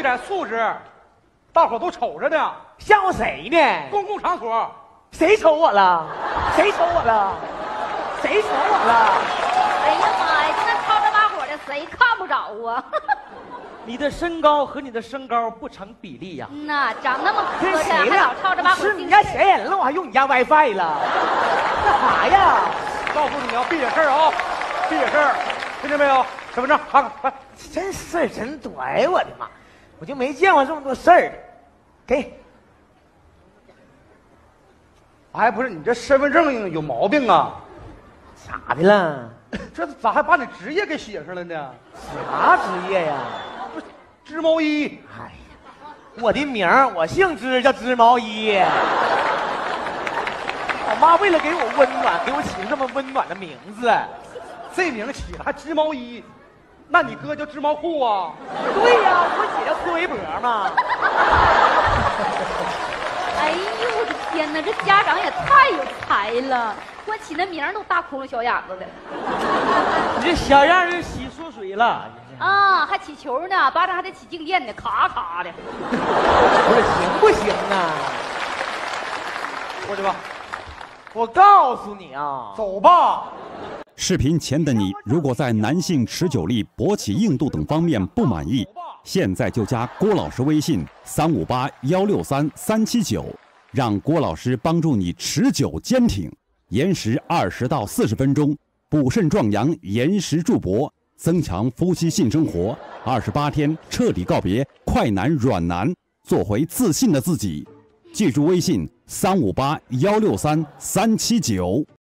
点素质，大伙都瞅着呢。 像我谁呢？ 公共场所， 谁瞅我了？谁瞅我了？谁瞅我了？ 哎呀妈呀，这吵着把火的，谁看不着啊？ 你的身高和你的身高不成比例呀、 那长那么磕碜， 跟谁还老了？ 吵着把火。 是你家闲人了，我还用你家 WiFi 了？干啥呀？ 告诉你啊，别惹事儿啊，别惹事儿，听见没有？身份证，看看，快！ 真事儿真多！哎呦我的妈，我就没见过这么多事儿的。给， 哎，不是你这身份证有毛病啊？ 咋的了？ 这咋还把你职业给写上了呢？ 啥职业呀？ 不是织毛衣。 哎呀，我的名儿我姓织，叫织毛衣。我妈为了给我温暖，给我起了这么温暖的名字。 这名起了还织毛衣，那你哥叫织毛裤啊？ 对呀，我姐叫搓围脖嘛。 哎呦我的天哪，这家长也太有才了，给我起那名儿都大窟窿小眼子的。 你这小样儿洗缩水了。 啊，还起球呢，巴掌还得起静电呢，咔咔的。 不是行不行啊？ 过去吧， 我告诉你啊， 走吧。 视频前的你，如果在男性持久力、勃起硬度等方面不满意，现在就加郭老师微信358-163-379，让郭老师帮助你持久坚挺，延时20到40分钟，补肾壮阳，延时助勃，增强夫妻性生活，28天彻底告别快男软男，做回自信的自己。记住微信358-163-379。